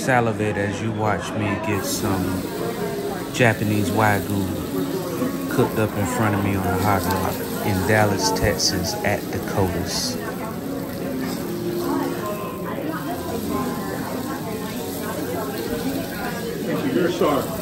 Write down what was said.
salivate as you watch me get some Japanese Wagyu cooked up in front of me on a hot rock in Dallas, Texas at Dakota's. You're sorry.